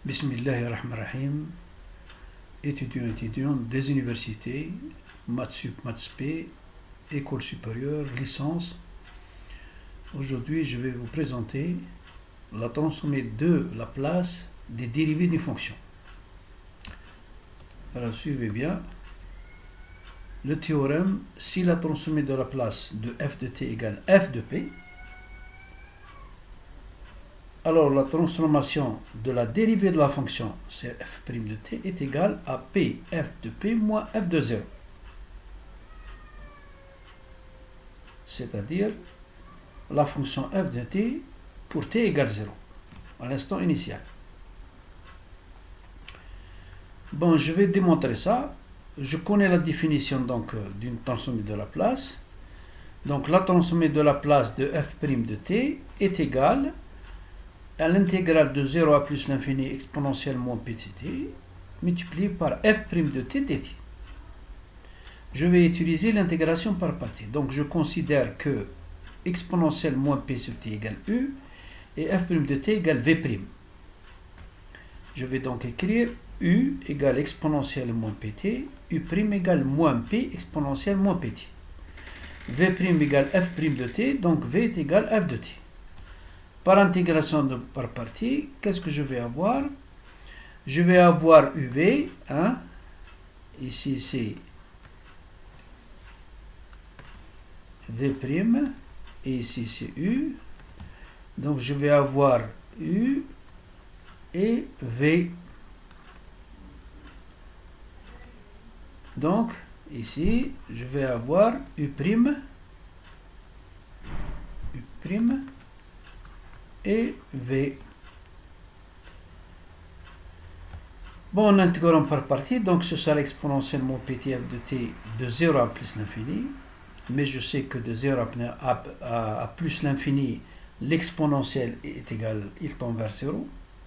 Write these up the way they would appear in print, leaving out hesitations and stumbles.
Bismillahirrahmanirrahim. Étudiants des universités, Maths Sup, Maths P, École supérieure, licence. Aujourd'hui, je vais vous présenter la transformée de la place des dérivés d'une fonction. Alors, suivez bien. Le théorème, si la transformée de la place de f de t égale f de p, alors la transformation de la dérivée de la fonction, c'est f' de t, est égale à p f de p moins f de 0. C'est-à-dire la fonction f de t pour t égale 0, à l'instant initial. Bon, je vais démontrer ça. Je connais la définition donc d'une transformée de Laplace. Donc la transformée de Laplace de f' de t est égale à l'intégrale de 0 à plus l'infini exponentielle moins petit t multiplié par f' de t dt. Je vais utiliser l'intégration par partie. Donc je considère que exponentielle moins p sur t égale u et f' de t égale v'. Je vais donc écrire u égale exponentielle moins pt, u' égale moins p exponentielle moins pt. v' égale f' de t, donc v est égal f de t. Par intégration par partie, qu'est-ce que je vais avoir? Je vais avoir uv, hein? Ici c'est v', et ici c'est u. Donc je vais avoir u et v. Donc ici je vais avoir u', et v. Bon, en intégrant par partie, donc ce sera exponentiellement pt f de t de 0 à plus l'infini, mais je sais que de 0 à plus l'infini, l'exponentielle est égal, il tend vers 0.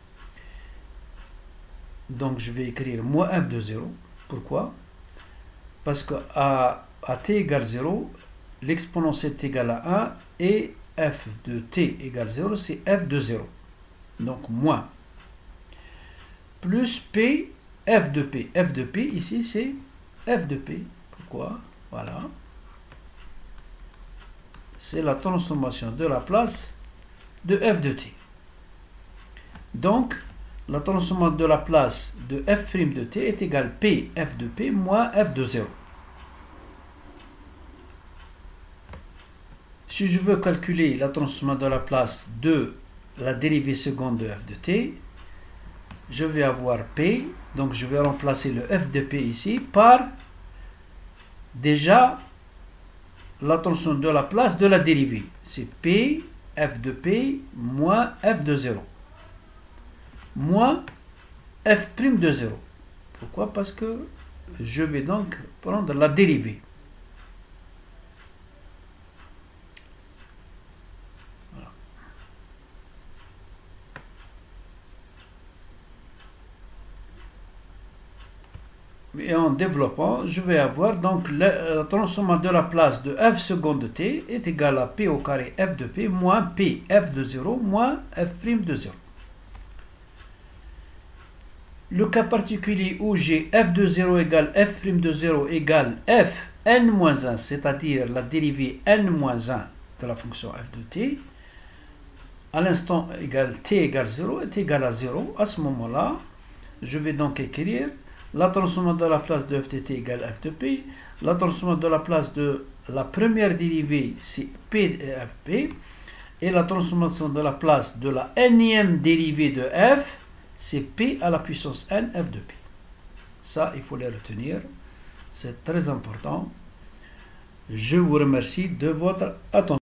Donc je vais écrire moins f de 0. Pourquoi? Parce que à t égale 0, l'exponentielle est égale à 1 et f de t égale 0, c'est f de 0. Donc moins. Plus p, f de p. F de p, ici, c'est f de p. Pourquoi? Voilà. C'est la transformation de la place de f de t. Donc, la transformation de la place de f' de t est égale p, f de p, moins f de 0. Si je veux calculer la transformation de la place de la dérivée seconde de f de t, je vais avoir p, donc je vais remplacer le f de p ici par déjà la transformation de la place de la dérivée. C'est p, f de p, moins f de 0. Moins f' de 0. Pourquoi? Parce que je vais donc prendre la dérivée. Voilà. Et en développant, je vais avoir donc la transformation de la place de f seconde de t est égal à p au carré f de p moins p f de 0 moins f' de 0. Le cas particulier où j'ai f de 0 égale f' de 0 égale f n-1, c'est-à-dire la dérivée n-1 de la fonction f de t, à l'instant égale t égale 0 est égal à 0. À ce moment-là, je vais donc écrire la transformation de la place de f de t égale f de p. La transformation de la place de la première dérivée, c'est p et fp. Et la transformation de la place de la nème dérivée de f, c'est p à la puissance n f de p. Ça, il faut les retenir. C'est très important. Je vous remercie de votre attention.